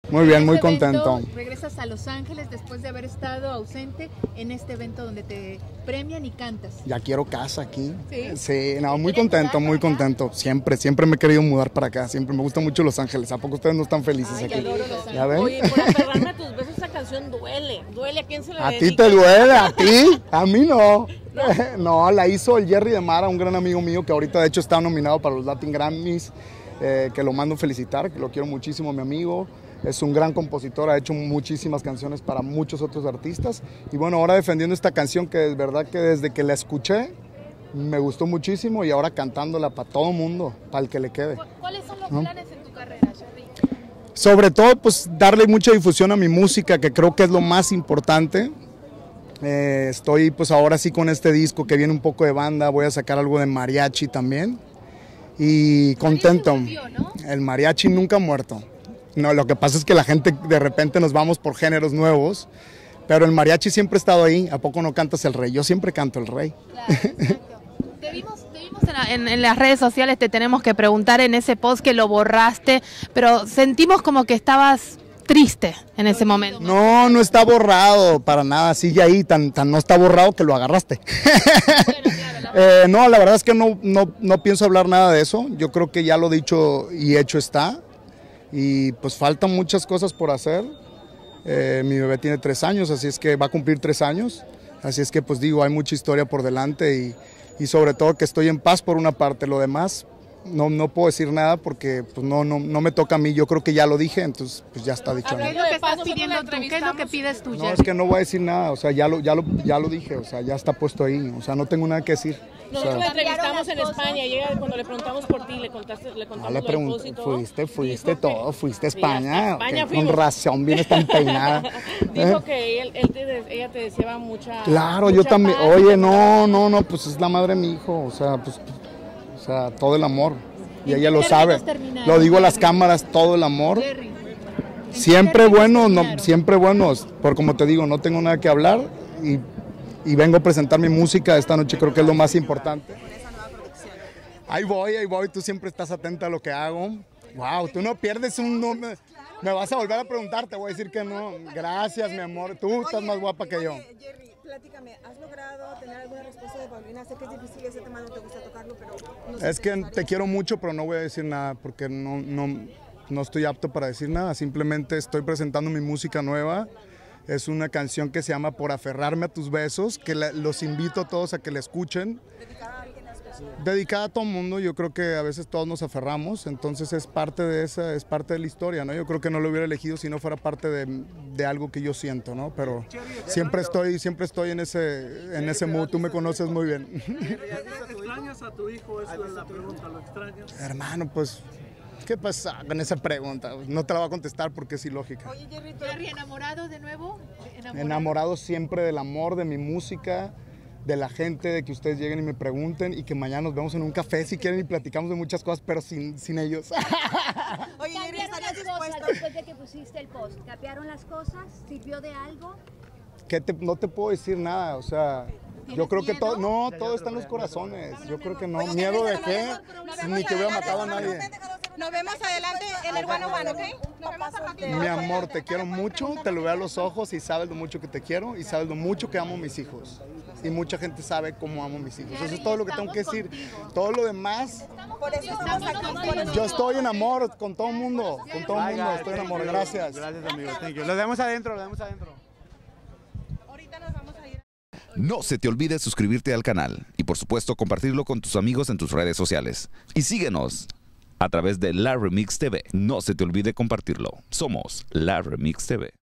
Muy bien, muy Este contento. evento, regresas a Los Ángeles después de haber estado ausente en este evento donde te premian y cantas. Ya quiero casa aquí. ¿Sí? Sí, no, muy ¿Quieres contento, mudar muy para acá? contento. Siempre me he querido mudar para acá. Siempre me gusta mucho Los Ángeles. ¿A poco ustedes no están felices Ay, aquí? adoro Los Ángeles. ¿Ya ven? Oye, por aferrarme a tus besos, esa canción duele. ¿A quién se le ¿A dedica? ti te duele? ¿A ti? A mí no. No, la hizo el Jerry de Mara, un gran amigo mío que ahorita de hecho está nominado para los Latin Grammys, que lo mando felicitar, que lo quiero muchísimo, mi amigo. Es un gran compositor, ha hecho muchísimas canciones para muchos otros artistas. Y bueno, ahora defendiendo esta canción que es verdad que desde que la escuché me gustó muchísimo y ahora cantándola para todo el mundo, para el que le quede. ¿Cuáles son los planes en tu carrera, Jerry? Sobre todo, pues darle mucha difusión a mi música, que creo que es lo más importante. Estoy pues ahora sí con este disco que viene un poco de banda, voy a sacar algo de mariachi también. Y contento. Volvió, ¿no? El mariachi nunca ha muerto. No, lo que pasa es que la gente de repente nos vamos por géneros nuevos, pero el mariachi siempre ha estado ahí. ¿A poco no cantas el rey? Yo siempre canto el rey. Claro, exacto. Te vimos en las redes sociales, te tenemos que preguntar en ese post que lo borraste, pero sentimos como que estabas triste en ese momento. No, no está borrado para nada, sigue ahí, tan no está borrado que lo agarraste. No, la verdad es que no pienso hablar nada de eso. Yo creo que ya lo dicho y hecho está. Y pues faltan muchas cosas por hacer. Mi bebé tiene 3 años, así es que va a cumplir 3 años. Así es que pues digo, hay mucha historia por delante y sobre todo que estoy en paz por una parte. Lo demás no puedo decir nada porque pues no me toca a mí. Yo creo que ya lo dije, entonces pues ya está dicho. ¿Qué es lo que estás pidiendo tú? ¿Qué es lo que pides tú, No, Jerry? es que no voy a decir nada, o sea, ya lo dije, o sea, ya está puesto ahí, o sea, no tengo nada que decir. O Nosotros sea, la entrevistamos en España y ella, cuando le preguntamos por ti, le contamos no lo le del pregunté, post y todo. fuiste Dijo todo, que- fuiste a Sí, hasta España, España que con fuimos. razón vienes tan peinada. Dijo que ella te deseaba mucha. Claro, yo mucha también, paz, oye, mucha no, pues es la madre de mi hijo, o sea, pues, todo el amor, y ella lo qué sabe, términos terminaron, lo digo a las Jerry? cámaras, todo el amor. Jerry, Siempre términos buenos, terminaron? siempre buenos, porque como te digo, no tengo nada que hablar y vengo a presentar mi música esta noche, creo que es lo más importante. Ahí voy, tú siempre estás atenta a lo que hago. Wow, tú no pierdes me vas a volver a preguntar, te voy a decir que no. Gracias, mi amor, tú estás más guapa que yo. Jerry, platícame, ¿has logrado tener alguna respuesta de Paulina? Sé que es difícil ese tema, no te gusta tocarlo, pero no sé Es si que necesario. te quiero mucho, pero no voy a decir nada porque no estoy apto para decir nada. Simplemente estoy presentando mi música nueva. Es una canción que se llama Por aferrarme a tus besos, que los invito a todos a que la escuchen. ¿Dedicada a alguien especial? Dedicada a todo el mundo, yo creo que a veces todos nos aferramos, entonces es parte de es parte de la historia, ¿no? Yo creo que no lo hubiera elegido si no fuera parte de algo que yo siento, ¿no? Pero siempre estoy en ese mood, tú me conoces muy bien. ¿Extrañas a tu hijo? Esa es la pregunta, ¿lo extrañas? Hermano, pues, ¿qué pasa con esa pregunta? No te la voy a contestar porque es ilógica. Oye, Jerry, Jerry, ¿enamorado de nuevo? Enamorado siempre del amor, de mi música, de la gente, de que ustedes lleguen y me pregunten y que mañana nos vemos en un café si quieren y platicamos de muchas cosas, pero sin ellos. Oye, Jerry, ¿estarías dispuesto? Después de que pusiste el post, ¿cambiaron las cosas? ¿Sirvió de algo? No te puedo decir nada, o sea, yo creo que todo está en los corazones, yo creo que no. Oye, ¿Miedo de Jerry, qué? Ni que hubiera matado a nadie. Nos vemos adelante en el One on One, ¿ok? Nos vemos a ratito. Mi amor, te quiero mucho, te lo veo a los ojos y sabes lo mucho que te quiero y sabes lo mucho que amo a mis hijos. Y mucha gente sabe cómo amo a mis hijos. Eso es todo lo que tengo que decir. Todo lo demás, Por eso estamos aquí. yo estoy en amor con todo el mundo, estoy en amor, gracias. Gracias, amigo. Thank you. Lo vemos adentro, Ahorita nos vamos a ir. No se te olvide suscribirte al canal y por supuesto compartirlo con tus amigos en tus redes sociales. Y síguenos a través de La Remix TV. No se te olvide compartirlo. Somos La Remix TV.